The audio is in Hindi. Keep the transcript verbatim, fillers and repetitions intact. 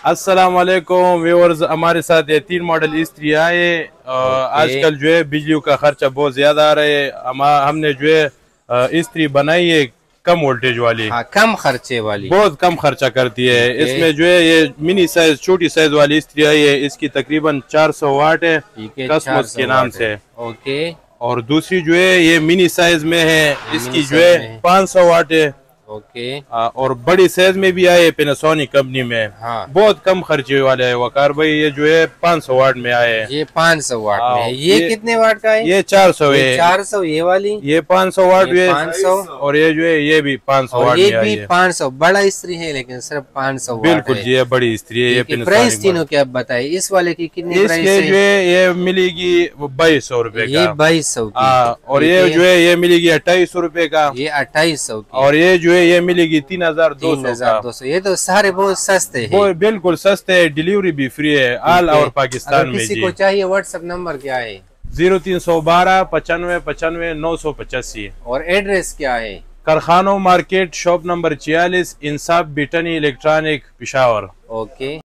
अस्सलाम वालेकुम व्यूअर्स, हमारे साथ ये तीन मॉडल इस्त्री आए। आजकल जो है बिजली का खर्चा बहुत ज्यादा आ रहा है। हम हमने जो है इस्त्री बनाई है कम वोल्टेज वाली। हाँ, कम खर्चे वाली, बहुत कम खर्चा करती है। इसमें जो है ये मिनी साइज छोटी साइज वाली इस्त्री आई है। इसकी तकरीबन चार सौ वाट है कस्मोस के नाम से। ओके। और दूसरी जो है ये मिनी साइज में है, इसकी जो है पाँच सौ वाट है। ओके। आ, और बड़ी साइज में भी आए पैनासोनिक कंपनी में। हाँ। बहुत कम खर्चे वाले है वकार भाई। ये जो है पाँच सौ वाट में आए। ये पाँच सौ वाट में है। ये, ये कितने वाट का है? ये चार सौ है। चार सौ ये वाली, ये पाँच सौ वाट भी है। पाँच सौ। और ये जो है ये भी पाँच सौ वाट ये भी पाँच सौ। बड़ा इस्त्री है लेकिन सिर्फ पाँच सौ। बिल्कुल जी, ये बड़ी इस्त्री है। ये प्राइस तीनों क्या बताए? इस वाले की कितनी प्राइस है? जो है ये मिलेगी बाईस सौ रूपये ये बाईस सौ की। और ये जो है ये मिलेगी अट्ठाईस सौ रूपये का। ये अट्ठाईस सौ की। और ये जो है ये मिलेगी तीन हजार दो सौ। ये तो सारे बहुत सस्ते हैं। वो बिल्कुल सस्ते है, डिलीवरी भी फ्री है ऑल ओवर पाकिस्तान में। किसी को चाहिए व्हाट्सएप नंबर क्या है? जीरो तीन सौ बारह पचानवे पचानवे नौ सौ पचासी। और एड्रेस क्या है? कारखानो मार्केट, शॉप नंबर छियालीस, इंसाफ बिटनी इलेक्ट्रॉनिक, पिशावर। ओके।